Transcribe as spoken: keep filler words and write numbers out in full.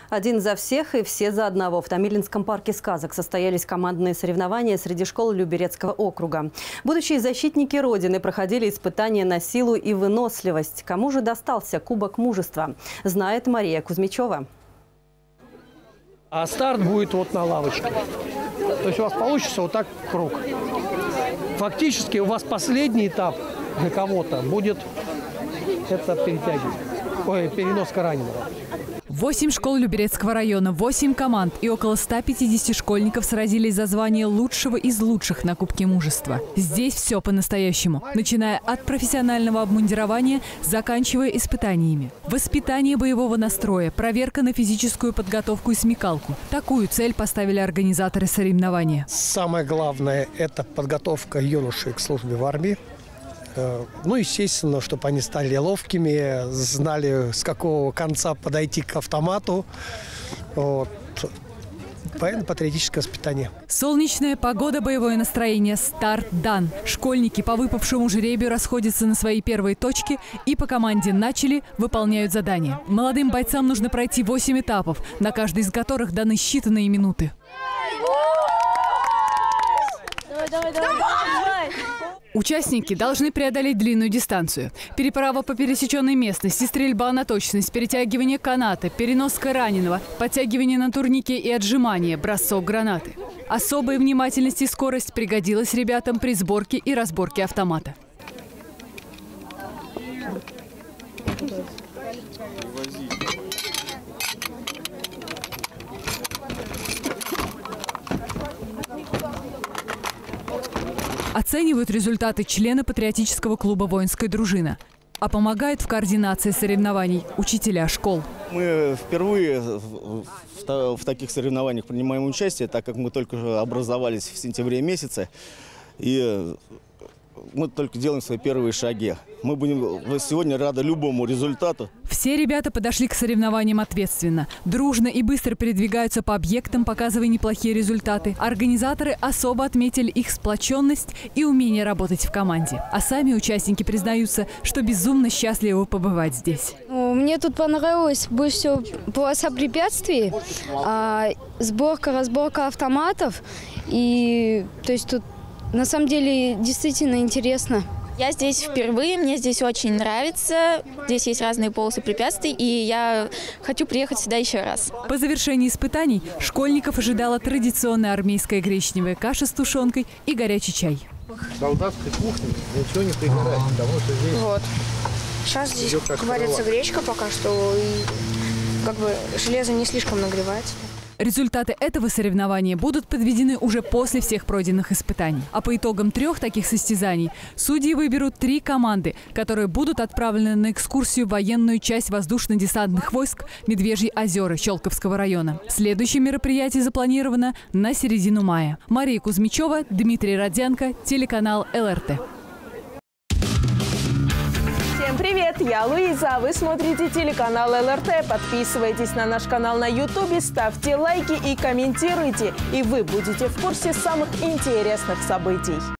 Один за всех и все за одного. В Томилинском парке сказок состоялись командные соревнования среди школ Люберецкого округа. Будущие защитники Родины проходили испытания на силу и выносливость. Кому же достался Кубок мужества, знает Мария Кузьмичева. А старт будет вот на лавочке. То есть у вас получится вот так круг. Фактически у вас последний этап для кого-то будет это перетягивание. Ой, переноска раненого. Восемь школ Люберецкого района, восемь команд и около ста пятидесяти школьников сразились за звание лучшего из лучших на Кубке мужества. Здесь все по-настоящему, начиная от профессионального обмундирования, заканчивая испытаниями. Воспитание боевого настроя, проверка на физическую подготовку и смекалку. Такую цель поставили организаторы соревнования. Самое главное – это подготовка юношей к службе в армии. Ну, естественно, чтобы они стали ловкими, знали, с какого конца подойти к автомату. Вот. Военно-патриотическое воспитание. Солнечная погода, боевое настроение. Старт дан. Школьники по выпавшему жребию расходятся на свои первые точки и по команде «Начали» выполняют задание. Молодым бойцам нужно пройти восемь этапов, на каждый из которых даны считанные минуты. Давай, давай, давай, давай. Участники должны преодолеть длинную дистанцию. Переправа по пересеченной местности, стрельба на точность, перетягивание каната, переноска раненого, подтягивание на турнике и отжимание, бросок гранаты. Особая внимательность и скорость пригодилась ребятам при сборке и разборке автомата. Оценивают результаты члены патриотического клуба «Воинская дружина». А помогают в координации соревнований учителя школ. Мы впервые в, в, в таких соревнованиях принимаем участие, так как мы только образовались в сентябре месяце. И мы только делаем свои первые шаги. Мы будем сегодня рады любому результату. Все ребята подошли к соревнованиям ответственно. Дружно и быстро передвигаются по объектам, показывая неплохие результаты. Организаторы особо отметили их сплоченность и умение работать в команде. А сами участники признаются, что безумно счастливы побывать здесь. Мне тут понравилось больше всего полоса препятствий, а, сборка, разборка автоматов. И то есть тут на самом деле действительно интересно. Я здесь впервые, мне здесь очень нравится. Здесь есть разные полосы препятствий, и я хочу приехать сюда еще раз. По завершении испытаний школьников ожидала традиционная армейская гречневая каша с тушенкой и горячий чай. Солдатской кухни ничего не пригорает, потому что здесь... Вот. Сейчас здесь варится гречка пока что, и как бы железо не слишком нагревается. Результаты этого соревнования будут подведены уже после всех пройденных испытаний. А по итогам трех таких состязаний судьи выберут три команды, которые будут отправлены на экскурсию в военную часть воздушно-десантных войск Медвежьи озера Щелковского района. Следующее мероприятие запланировано на середину мая. Мария Кузьмичева, Дмитрий Родзянко, телеканал эл эр тэ. Всем привет, я Луиза, вы смотрите телеканал эл эр тэ. Подписывайтесь на наш канал на ютубе, ставьте лайки и комментируйте. И вы будете в курсе самых интересных событий.